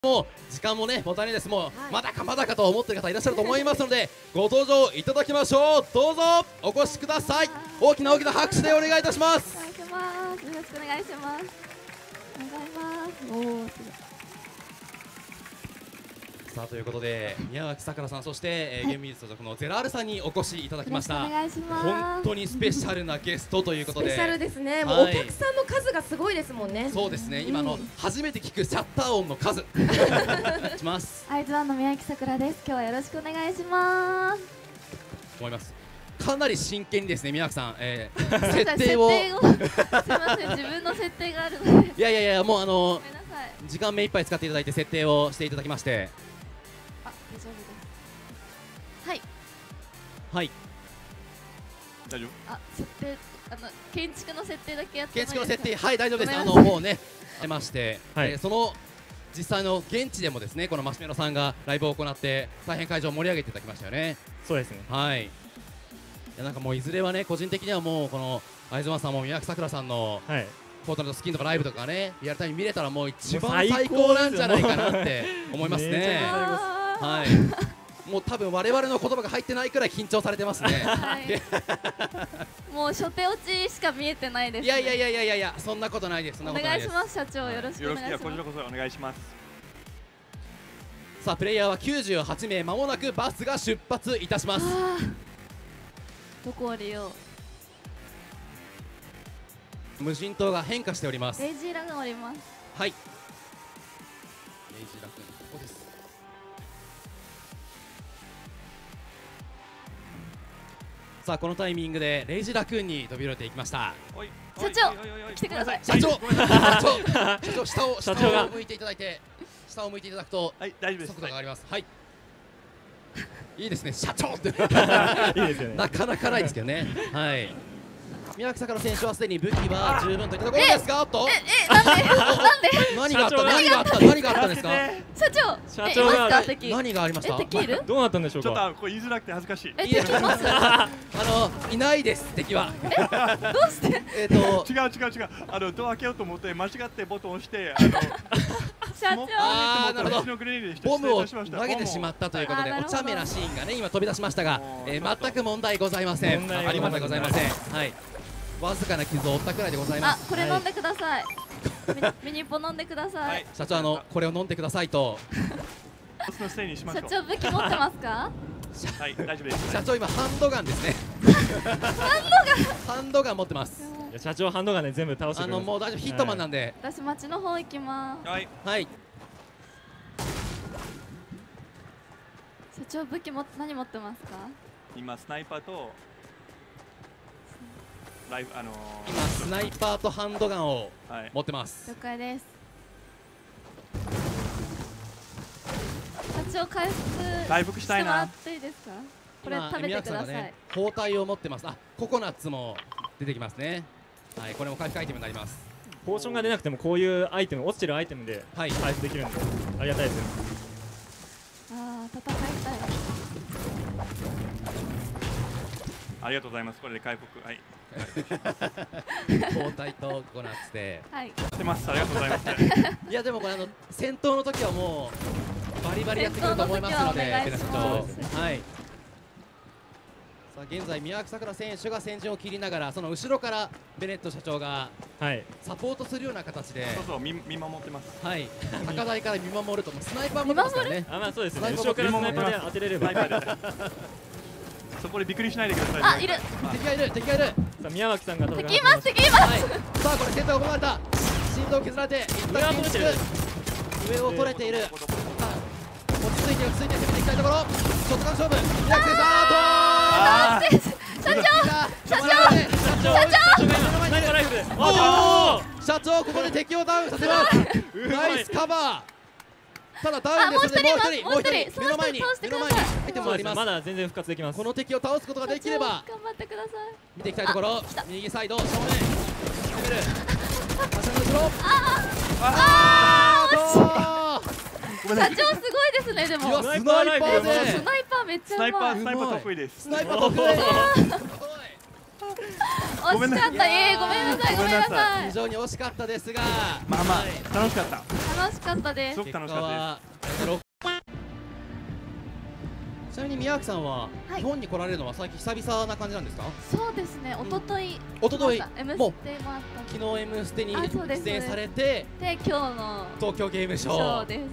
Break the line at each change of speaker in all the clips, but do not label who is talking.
もう時間もねもったいないです。もうまだかまだかと思ってる方いらっしゃると思いますので、ご登場いただきましょう。どうぞお越しください。大きな拍手でお願いいたします。
よろしくお願いします。おお、すごい。
さあということで宮脇さくらさん、そしてゲーム技術所属のゼラールさんにお越しいただきました。
お願いします。
本当にスペシャルなゲストということで、
スペシャルですね。もうお客さんの数がすごいですもんね。
そうですね、今初めて聞くシャッター音の数します。
アイズワンの宮脇さくらです。今日はよろしくお願いします。
思います。かなり真剣にですね、宮脇さん、
設定をすいません、自分の設定があるので。
いやもう
ごめんなさい。
時間目いっぱい使っていただいて設定をしていただきまして、
あ、大丈夫です。はい。
はい。
大丈夫。
あ、設定、建築の設定だけやって
建
もいいですか。
築の設定、はい、大丈夫です。もうね出まして、その実際の現地でもですね、このマシュメロさんがライブを行って大変会場を盛り上げていただきましたよね。
そうですね。
はい。いや、なんかもういずれはね、個人的にはもうこのアイズワンさんも宮脇さくらさんのフォートナイトスキンとかライブとかね、リアルタイム見れたらもう一番最高なんじゃないかなって思いますね。はい。もう多分我々の言葉が入ってないくらい緊張されてますね。
もう初手落ちしか見えてないです。
いや、そんなことないです。
お願いします、社長、よろしくお願いします。
こちらこそお願いします。
さあ、プレイヤーは98名、まもなくバスが出発いたします。
どこ降りよ
う。無人島が変化しております。
レイジーラが降ります。
はい。レイジーラ君、ここです。さあ、このタイミングでレイジーラ君に飛び降りていきました。
社長、来てください。
社長、下を向いていただいて、下を向いていただくと速度が上がります。はい。いいですね、社長っていいですよね。なかなかないですけどね。はい。宮脇さくら選手はすでに武器は十分といったところですが、おっと。
なんで
何があったんですか。
社長が
何がありました。
敵いる？
どうなったんでしょうか。
ちょっとこれ言いづらくて恥ずかしい。
敵います？
いないです、敵は。
どうして？
違う。ドア開けようと思って間違ってボタンを押して
社長。
なるほど。ボムを投げてしまったということで、お茶目なシーンがね今飛び出しましたが、全く問題ございません。ありませんございません。はい。わずかな傷を負ったくらいでございます。
これ飲んでください。ミニポ飲んでください。
社長、これを飲んでくださいと。
社長、武器持ってますか？
はい、大丈夫です。
社長、今ハンドガンですね。ハンドガン持ってます。
社長、ハンドガンで全部倒してくれます。
もう大丈夫、ヒットマンなんで。
私町の方行きます。
はい。
社長、武器何持ってますか？
今スナイパーと
今スナイパーとハンドガンを持ってます。
了解です。社長、回復してもらっていいですか？これ食べてください。
包帯を持ってます。ココナッツも出てきますね。はい、これも回復アイテムになります。
ポーションが出なくてもこういうアイテム、落ちてるアイテムで回復できるんでありがたいですよ。
戦いたい。
ありがとうございます。これで回復。はい。
包帯とココナッツで。
はい。
してます。ありがとうございます。
いやでもこれ戦闘の時はもうバリバリやってくると思いますので、ベナ社長。はい。さあ現在宮脇さくら選手が先陣を切りながら、その後ろからベネット社長がサポートするような形で。
そう見守ってます。
はい。高台から見守ると、スナイパー持ってますからね。
まあそうですね。後ろからスナイパーで当てれれば。
そこでびっくりしないでください。
いる。
敵がいる。
さあ宮脇さんが
敵います。
さあこれ戦闘が行われた。心臓を削られて、上を取れている。落ち着いて攻めていきたいところ。ショットガン勝負。宮脇選手、社長、ここで敵をダウンさせます。ナイスカバー。ただダウンですので、もう一人目の前にアイテムもあります。
まだ全然復活できます。
この敵を倒すことができれば
頑張ってください。
見ていきたいところ。右サイド正面攻める。足の後ろ。
社長すごいですね。でも
スナイパーで。
スナイパーめっちゃうまい。
スナイパー得意です。
スナイパー得意。
惜しかった。ごめんなさい。
非常に惜しかったですが、
まあ楽しかった。
楽楽しかったです。
すごく楽しかったです。
ちなみに宮脇さんは日本に来られるのは最近久々な感じなんですか？
そうですね。一昨日
一昨日
M ステもあった。
昨日 M ステに出演されて、
で今日の
東京ゲームショー
です。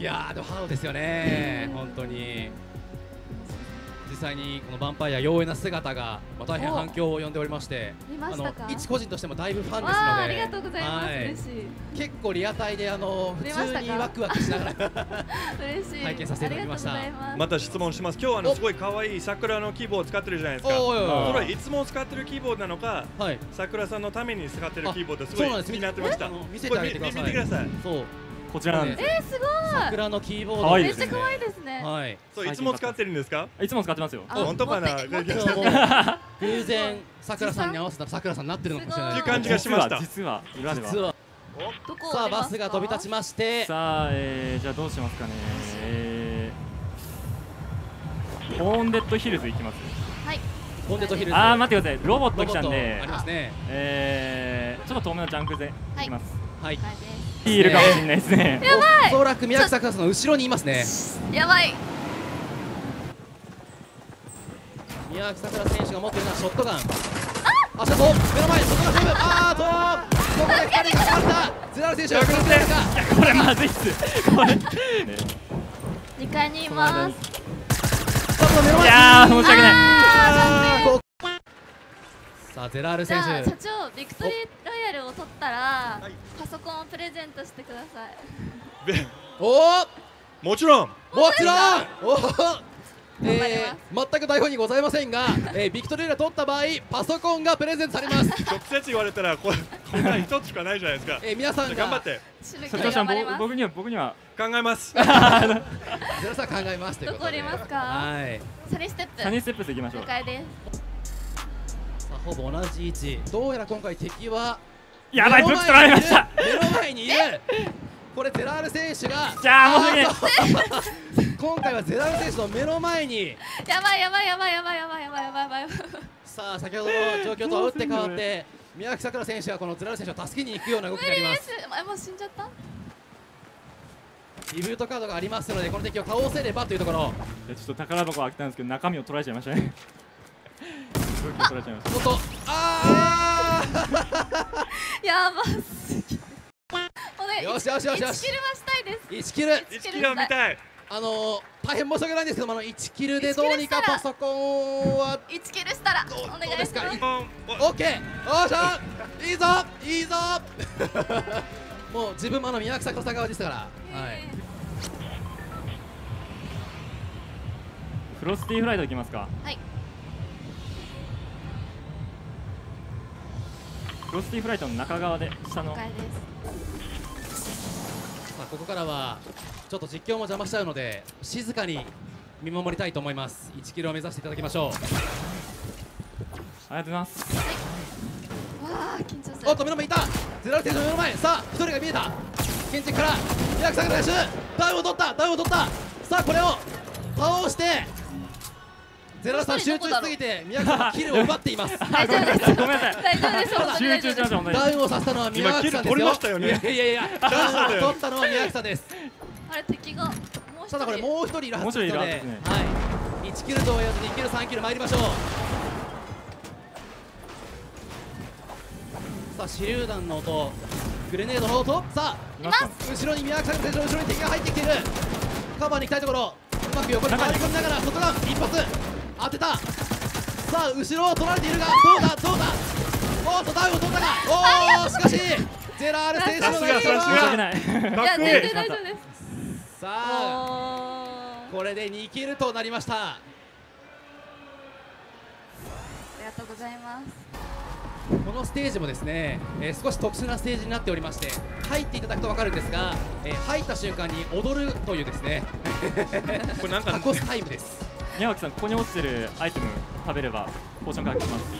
いやーでもハードですよね本当に。実際にこのヴァンパイア妖艶な姿が大変反響を呼んでおりまして、一個人としてもだいぶファンですので、
ありがとうございます。嬉しい。
結構リアタイで普通にワクワクしながら
嬉しい
拝見させていただきました。
また質問します。今日はすごい可愛い桜のキーボードを使ってるじゃないですか。それいつも使ってるキーボードなのか、桜さんのために使ってるキーボードすごい気になってました。
見せてあげてください。
見てください。
そう。
こちらなんです。
すごい。
桜のキーボード
めっちゃ可愛いですね。
はい。
そういつも使ってるんですか？
いつも使ってますよ。
本当かな。
偶然桜さんに合わせたら桜さんになってるのかもしれない。
という感じがしました。
実は裏では。
さあバスが飛び立ちまして。
さあじゃあどうしますかね。ホーンデッドヒルズ行きます。
はい。ホーンデッドヒルズ。
ああ待ってください。ロボット来たんで。
ありますね。
ちょっと遠めのジャンクで行きます。
はい。
いるかもしれないですね。
やばい。
おそらく宮脇桜さんの後ろにいますね。
やばい。
宮脇桜選手が持っているのはショットガン。あ、ショット目の前ショットガンセーブ。ここで光がかかった。ゼラル選手が崩れるか。
これまずいっす。これ。
2階にいます。
いやー申し訳ない。
さあゼラール選手。
じゃあ社長ビクトリーロイヤルを取ったらパソコンをプレゼントしてください。
おお。
もちろん。
おお。全く台本にございませんが、ビクトリーロイヤル取った場合パソコンがプレゼントされます。
直接言われたらこれ一つしかないじゃないですか。
皆さん
頑張って。
社長さん僕には
考えます。
ゼラさん考えますということで。
どこおりますか？はい。サニーステップ。
サニーステップで行きましょう。
了解です。
ほぼ同じ位置。どうやら今回敵は
やばい、武器取られました。
目の前にいる。これゼラール選手が
じゃあもう
今回はゼラール選手の目の前に
やばい。
さあ先ほどの状況とは打って変わって宮脇桜選手がこのゼラール選手を助けに行くような動きになります。
もう死んじゃった。
リブートカードがありますのでこの敵を倒せればというところ。
ちょっと宝箱を開けたんですけど中身を取られちゃいましたね。
おっと
やばすぎ。
よし。
1キルはしたいです。
1キル
を見たい。
大変申し訳ないんですけども1キルでどうにかパソコンは
1キルしたらお願いします。
オッケー。よっしゃいいぞもう自分も宮脇桜さん側でしたから。
フロスティフライトいきますか。
はい。
フロスティフライトの中側で下の。
ここからはちょっと実況も邪魔しちゃうので静かに見守りたいと思います。1キルを目指していただきましょう。
ありがとうございます。
わあ緊張する。
おっと目の前いた。ゼラル選手の目の前。さあ1人が見えた。建築から宮脇桜選手ダウンを取った。さあこれを倒してゼラルさん集中しすぎて宮脇さんのキルを奪っています。
大丈夫です。
ごめんなさい。
大丈夫です。
集中しました本当に。
ダウンをさせたのは宮脇さんですよ。
今キル取りましたよね。
いやダウンを取ったのは宮脇さんです。
あれ敵が
ただこれもう1人いるはずですので、1キルと言わず2キル3キル参りましょう。さあ手榴弾の音、グレネードの音。さあ後ろに宮脇さん選手の後ろに敵が入ってきている。カバーに行きたいところうまく横に回り込みながら外側一発当てた。さあ後ろを取られているがどうだおっとダウンを取ったがおおしかしゼラール選手の
申し訳ない。
いや全然大丈夫です。
さあこれで2キルとなりました。
ありがとうございます。
このステージもですね、少し特殊なステージになっておりまして入っていただくと分かるんですが、入った瞬間に踊るというですねこれなんかタコスタイムです。
宮脇さんここに落ちてるアイテム食べればポーション回復します。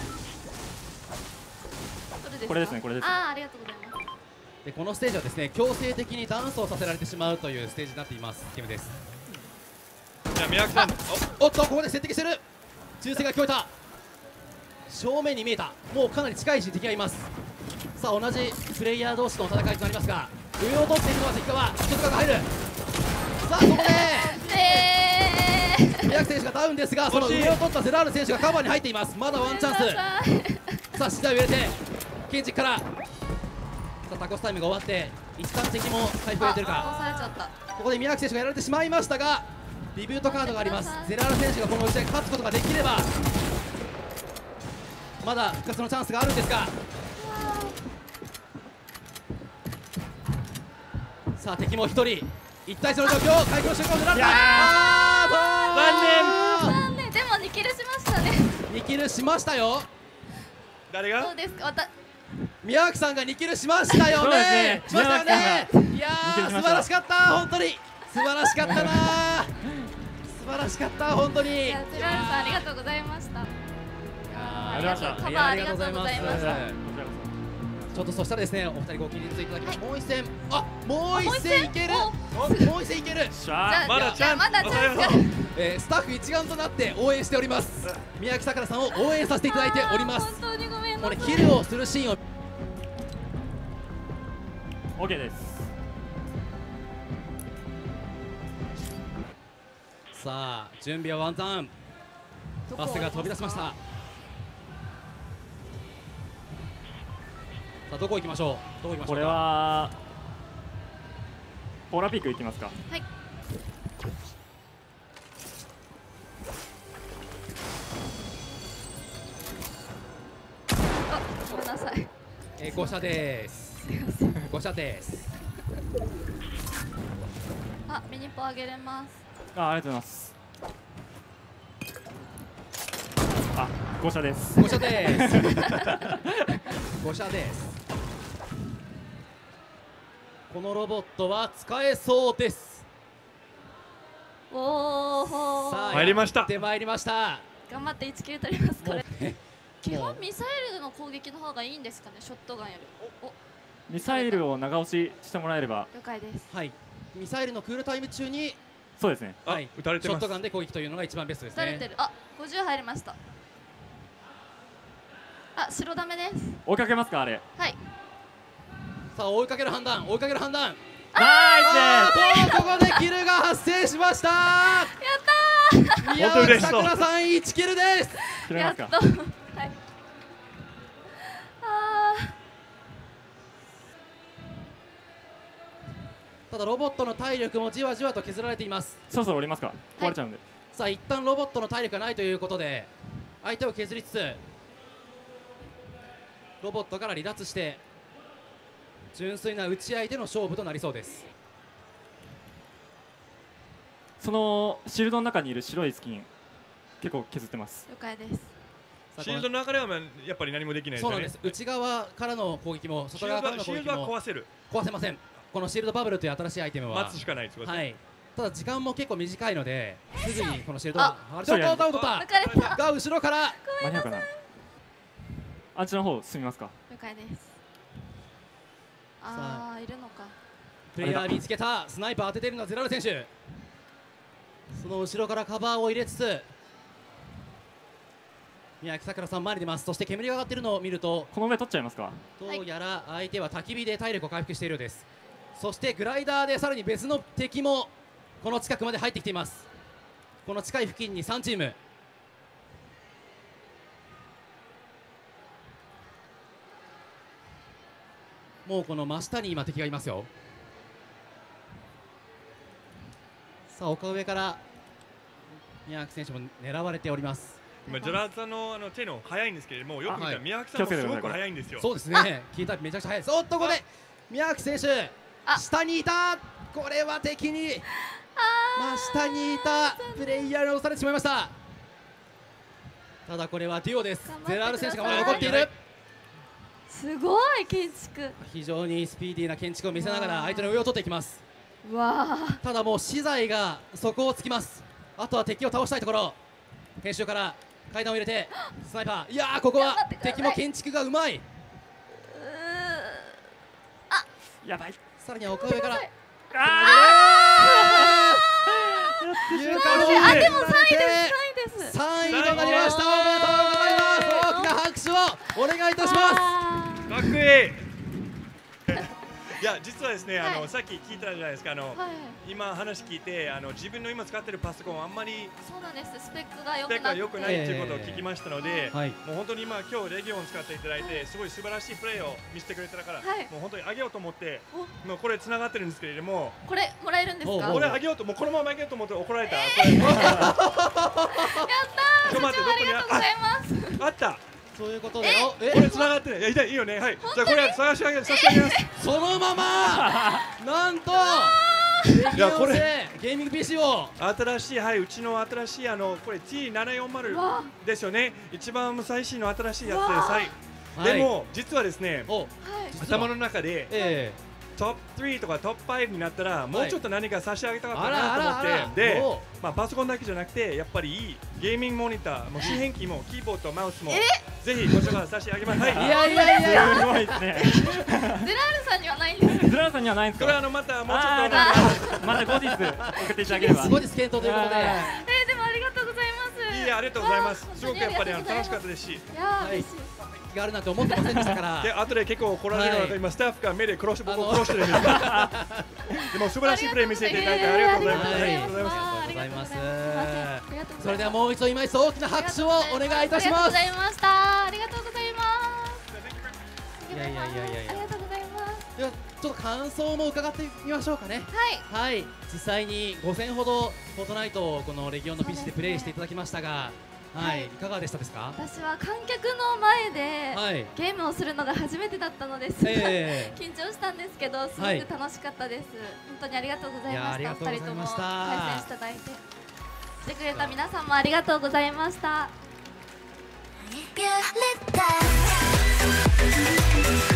これですね。
ありがとうございます。
でこのステージはですね強制的にダンスをさせられてしまうというステージになっています。ゲームです。
じゃあ宮脇さん
おっとここで接敵してる。銃声が聞こえた。正面に見えた。もうかなり近い位置に敵がいます。さあ同じプレイヤー同士の戦いとなりますが上を取っていくのは関川、外側が入る。さあそこで宮城選手がダウンですが、その上を取ったゼラール選手がカバーに入っています。まだワンチャンス。さあ資材を入れてケンジから、さあタコスタイムが終わって一旦敵も回復を入れてるか。ここで宮城選手がやられてしまいましたが、リビュートカードがあります。ゼラール選手がこの打ち合い勝つことができればまだ復活のチャンスがあるんですが、さあ敵も1人1対1の状況、回復の瞬間を狙った。
残念。でも2キルしましたね。
2キルしましたよ。
誰が？
どうですか？
宮脇さんが2キルしましたよね。しましたよね。いやー素晴らしかった、本当に素晴らしかったなー。素晴らしかった、本当に。
ゼラールさんありがとうございました。
ありがとうございました。
カバーありがとうございました。
ちょっとそしたらですね、お二人ご起立いただきます。もう一戦、あ、もう一戦いける。もう一戦いける。
まだチャン
ス。スタッフ一丸となって応援しております。宮城さくらさんを応援させていただいております。
本当にごめんなさい。
これキルをするシーンを。
OK です。
さあ準備はワンターン。バスが飛び出しました。さあどこ行きましょう。どこ行きましょうか。
これはポーラピーク行きますか。
はい。あ、ごめんなさい。
5社です。5社です。
あ、ミニポあげれます。
ありがとうございます。あ、5社です。
5社です。5社です。このロボットは使えそうです。
おお。
さあ
参りました。
で参りました。
頑張って1キル取ります。これ。基本ミサイルの攻撃の方がいいんですかね、ショットガンより。
ミサイルを長押ししてもらえれば。
了解です。
はい。ミサイルのクールタイム中に。
そうですね。
はい。
撃たれてます。
ショットガンで攻撃というのが一番ベストですね。
撃たれてる。あ、50入りました。あ、白ダメです。
追いかけますかあれ。
はい。
さあ追いかける判断、追いかける判断。
ナイ
ス。ここでキルが発生しました。
やったー。
宮脇さくらさん1キルです。
やっと。はい。
ただロボットの体力もじわじわと削られています。
そろそろ降りますか。壊れちゃうんで。
さあ一旦ロボットの体力がないということで相手を削りつつロボットから離脱して純粋な打ち合いでの勝負となりそうです。
そのシールドの中にいる白いスキン結構削ってます。
了解です。
シールドの中ではやっぱり何もできないですよね。
そうなんです。内側からの攻撃も外側からの攻撃も
シールドは壊せる。
壊せません。このシールドバブルという新しいアイテムは
待つしかないです。
はい。ただ時間も結構短いのですぐにこのシールドを
抜かれた
が後ろから
間に合うかな。あっちの方進みますか。
了解です。ああ、いるのか。
プレイヤー見つけた。スナイパー当てているのはゼラル選手。その後ろからカバーを入れつつ宮城さくらさん前に出ます。そして煙が上がっているのを見ると
この上取っちゃいますか。
どうやら相手は焚き火で体力を回復しているようです。そしてグライダーでさらに別の敵もこの近くまで入ってきています。この近い付近に3チーム。もうこの真下に今敵がいますよ。さあ丘上から宮脇選手も狙われております。
今ジェラードさんの手の速いんですけれども、よく見たら宮脇さんもすごく速いんですよ。
そうですね。聞いたらめちゃくちゃ速いです。おっとここで宮脇選手下にいた。これは敵に真下にいたプレイヤーが押されてしまいました。ただこれはデュオです。ゼラール選手がまだ残っている。
すごい建築。
非常にスピーディーな建築を見せながら相手の上を取っていきます。
わあ。
ただもう資材が底をつきます。あとは敵を倒したいところ。編集から階段を入れてスナイパー。いやーここは敵も建築がうまい。
やばい。
さらには丘上から
でも3位です。
3位となりました。おめでとうございます。大きな拍手をお願いいたします。
かっこいい。 いや実はですね、さっき聞いたじゃないですか、今話聞いて自分の今使ってるパソコンあんまり
そうなんです、スペックが良
くないっていうことを聞きましたので、もう本当に今レギオン使っていただいてすごい素晴らしいプレーを見せてくれたから、もう本当にあげようと思ってもうこれ繋がってるんですけれども、
これもらえるんですか？
これあげようともうこのままあげようと思って怒られた。やった
ー。ちょっと待って、どこに
あった。
そういうことで、
これ繋がってる。いいよね。はい。じゃあこれ差し上げます。
そのままなんと
いやこれ
ゲーミング PC を
新しい、うちの新しいこれ T740 ですよね。一番最新の新しいやつです。でも実はですね、頭の中でトップ3とかトップ5になったらもうちょっと何か差し上げたかったなと思って、でパソコンだけじゃなくてやっぱりいいゲーミングモニターも四辺機もキーボードとマウスもぜひご紹介差し上げます。はい。
いやすごいですね。
ゼラールさんにはないんですか？
ゼラールさんにはないんですか？
これまたもうちょっと
また後日送っていただければ。
後日検討ということで。
でもありがとうございます。
いやありがとうございます。すごくやっぱり楽しかったですし。
いや嬉しい。
があるなんて思ってませんでしたから。
で後で結構怒られるので今スタッフが目で僕を殺してるんです。でも素晴らしいプレー見せていただいてありがとうございます。
ありがとうございます。それではもう一度今一度大きな拍手をお願いいたします。
ありがとうございました。ありがとうございます。
いや
ありがとうございます。
ではちょっと感想も伺ってみましょうかね。はい。実際に5戦ほどフォートナイトをこのレギオンの PC でプレイしていただきましたが。いかがでしたですか？
私は観客の前でゲームをするのが初めてだったのですが、緊張したんですけどすごく楽しかったです。本当にありがとうございました。お二人とも対戦していただいて来てくれた皆さんもありがとうございました。